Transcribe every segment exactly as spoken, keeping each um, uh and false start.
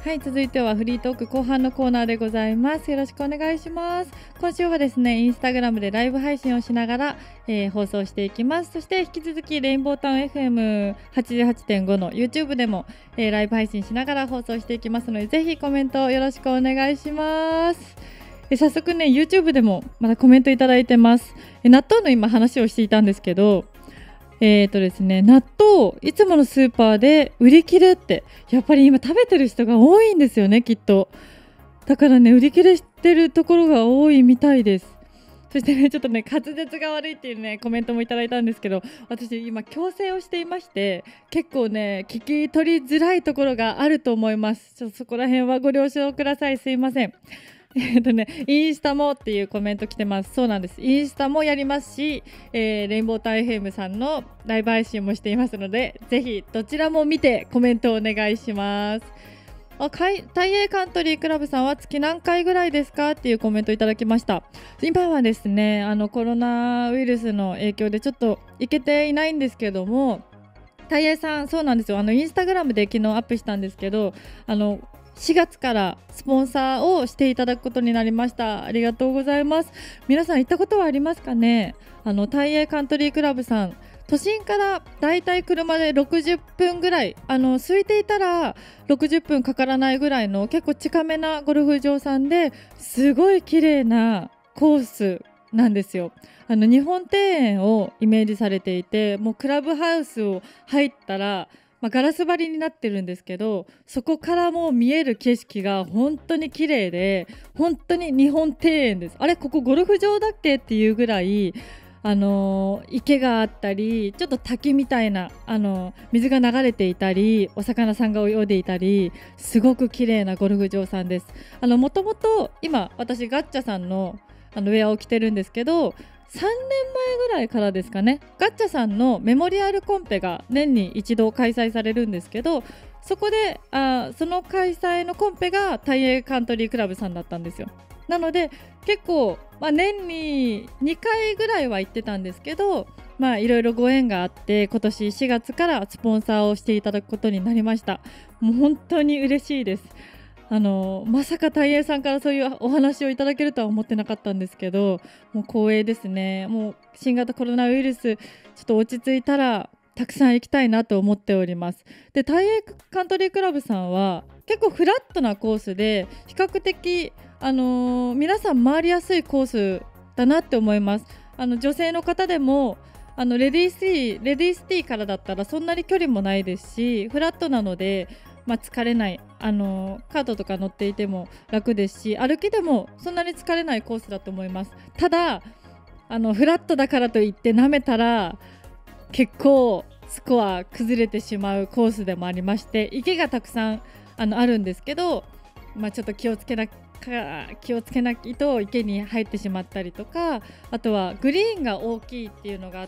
はい、続いてはフリートーク後半のコーナーでございます。よろしくお願いします。今週はですね、インスタグラムでライブ配信をしながら、えー、放送していきます。そして引き続きレインボータウン エフエムはちじゅうはちてんご の YouTube でも、えー、ライブ配信しながら放送していきますので、ぜひコメントよろしくお願いします。えー、早速ね、YouTube でもまだコメントいただいてます。えー、納豆の今話をしていたんですけど、えーとですね、納豆いつものスーパーで売り切れって、やっぱり今食べてる人が多いんですよね、きっと。だからね、売り切れしてるところが多いみたいです。そしてね、ちょっとね、滑舌が悪いっていうねコメントもいただいたんですけど、私今矯正をしていまして、結構ね聞き取りづらいところがあると思います。ちょっとそこら辺はご了承ください。すいません。えっとね、インスタもっていうコメント来てます。そうなんです。インスタもやりますし、えー、レインボータウン エフエム さんのライブ配信もしていますので、ぜひどちらも見てコメントお願いします。あ、タイエーカントリークラブさんは月何回ぐらいですかっていうコメントいただきました。今はですね、あのコロナウイルスの影響でちょっと行けていないんですけども、タイエーさん、そうなんですよ。あのインスタグラムで昨日アップしたんですけど、あのしがつからスポンサーをしていただくことになりました。ありがとうございます。皆さん行ったことはありますかね。あのタイエーカントリークラブさん、都心からだいたい車でろくじゅっぷんぐらい、あの空いていたらろくじゅっぷんかからないぐらいの結構近めなゴルフ場さんで、すごい綺麗なコースなんですよ。あの日本庭園をイメージされていて、もうクラブハウスを入ったら、まあ、ガラス張りになってるんですけど、そこからもう見える景色が本当に綺麗で、本当に日本庭園です。あれ、ここゴルフ場だっけっていうぐらい、あのー、池があったり、ちょっと滝みたいな、あのー、水が流れていたり、お魚さんが泳いでいたり、すごく綺麗なゴルフ場さんです。あのもともと今私ガッチャさんのあのウェアを着てるんですけど、さんねんまえぐらいからですかね、ガッチャさんのメモリアルコンペが年に一度開催されるんですけど、そこであその開催のコンペがタイエーカントリークラブさんだったんですよ。なので結構、まあ、年ににかいぐらいは行ってたんですけど、まあいろいろご縁があって今年しがつからスポンサーをしていただくことになりました。もう本当に嬉しいです。あのまさかタイエーさんからそういうお話をいただけるとは思ってなかったんですけど、もう光栄ですね。もう新型コロナウイルスちょっと落ち着いたらたくさん行きたいなと思っております。で、タイエーカントリークラブさんは結構フラットなコースで、比較的、あのー、皆さん回りやすいコースだなって思います。あの女性の方でもあのレディースティーレディースティーからだったらそんなに距離もないですし、フラットなので、まあ、疲れない、あのカートとか乗っていても楽ですし、歩きでもそんなに疲れないコースだと思います。ただあのフラットだからといって舐めたら結構スコア崩れてしまうコースでもありまして、池がたくさんあのあるんですけど、まあ、ちょっと気をつけな気をつけないと池に入ってしまったりとか、あとはグリーンが大きいっていうのがあって、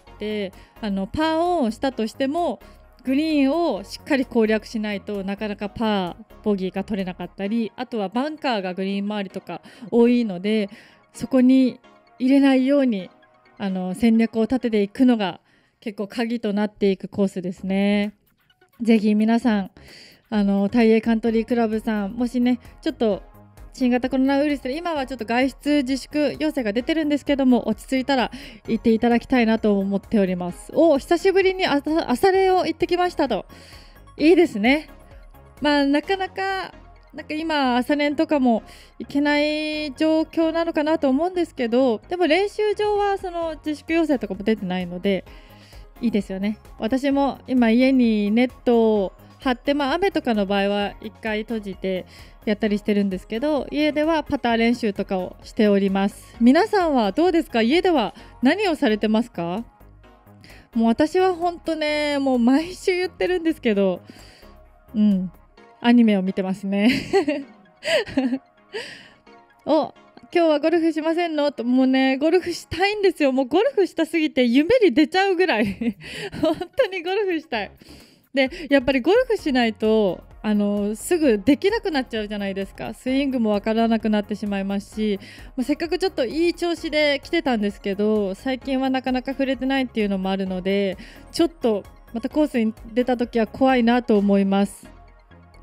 あのパーオンをしたとしてもグリーンをしっかり攻略しないとなかなかパーボギーが取れなかったり、あとはバンカーがグリーン周りとか多いので、そこに入れないようにあの戦略を立てていくのが結構鍵となっていくコースですね。ぜひ皆さん、あのタイエーカントリークラブさん、もしねちょっと新型コロナウイルスで今はちょっと外出自粛要請が出てるんですけども、落ち着いたら行っていただきたいなと思っております。お、久しぶりに朝練を行ってきましたと。いいですね。まあなかなかなんか今朝練とかも行けない状況なのかなと思うんですけど、でも練習場はその自粛要請とかも出てないのでいいですよね。私も今家にネットを張って、まあ、雨とかの場合は一回閉じてやったりしてるんですけど、家ではパター練習とかをしております。皆さんはどうですか？家では何をされてますか？もう私は本当ね、もう毎週言ってるんですけど、うんアニメを見てますねお、今日はゴルフしませんのと、もうねゴルフしたいんですよ。もうゴルフしたすぎて夢に出ちゃうぐらい本当にゴルフしたい。でやっぱりゴルフしないとあのすぐできなくなっちゃうじゃないですか。スイングもわからなくなってしまいますし、まあ、せっかくちょっといい調子で来てたんですけど、最近はなかなか触れてないっていうのもあるので、ちょっとまたコースに出た時は怖いなと思います。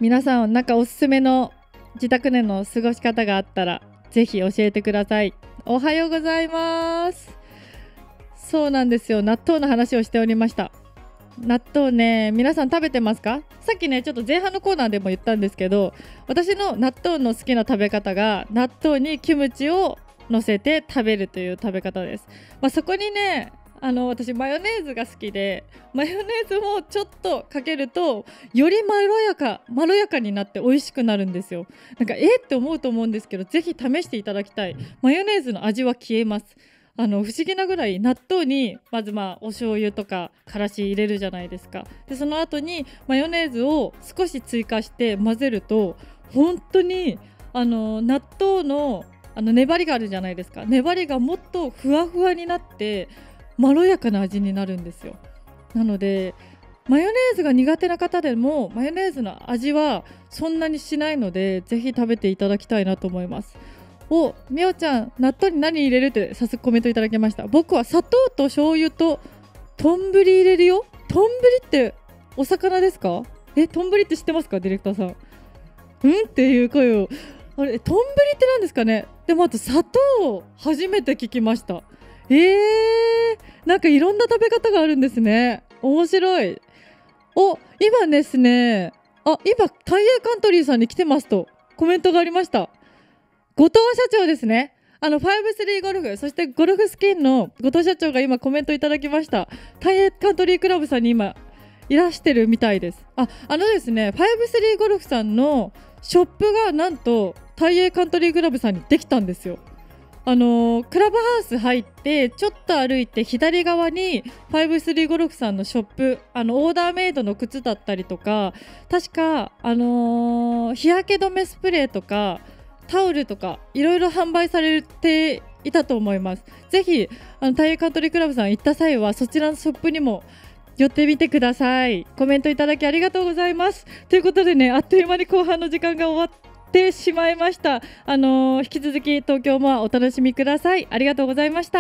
皆さんなんかおすすめの自宅での過ごし方があったらぜひ教えてください。おはようございます。そうなんですよ、納豆の話をしておりました。納豆ね、皆さん食べてますか？さっきねちょっと前半のコーナーでも言ったんですけど、私の納豆の好きな食べ方が納豆にキムチを乗せて食べるという食べ方です。まあ、そこにねあの私マヨネーズが好きで、マヨネーズもちょっとかけるとよりまろやかまろやかになって美味しくなるんですよ。なんかえーって思うと思うんですけど、ぜひ試していただきたい。マヨネーズの味は消えます。あの不思議なぐらい納豆にまずまあお醤油とかからし入れるじゃないですか。でその後にマヨネーズを少し追加して混ぜると本当にあの納豆のあの粘りがあるじゃないですか。粘りがもっとふわふわになってまろやかな味になるんですよ。なのでマヨネーズが苦手な方でもマヨネーズの味はそんなにしないので、ぜひ食べていただきたいなと思います。お、みおちゃん納豆に何入れるって早速コメントいただきました。僕は砂糖と醤油と丼入れるよ。丼ってお魚ですか？え、丼って知ってますか？ディレクターさん。うんっていう声を、あれ丼って何ですかね。でもあと砂糖初めて聞きました。えー、なんかいろんな食べ方があるんですね。面白い。お、今ですね、あ、今タイヤカントリーさんに来てますとコメントがありました。後藤社長ですね。あのごスリーゴルフ、そしてゴルフスキンの後藤社長が今コメントいただきました。タイヤカントリークラブさんに今いらしてるみたいです。あ、あのですね、ごスリーゴルフさんのショップがなんとタイヤカントリークラブさんにできたんですよ。あのー、クラブハウス入ってちょっと歩いて左側にごスリーゴルフさんのショップ、あのオーダーメイドの靴だったりとか、確か、あのー、日焼け止めスプレーとかタオルとかいろいろ販売されていたと思います。ぜひあのタイヤカントリークラブさん行った際はそちらのショップにも寄ってみてください。コメントいただきありがとうございます。ということでね、あっという間に後半の時間が終わってしまいました。あのー、引き続き東京もお楽しみください。ありがとうございました。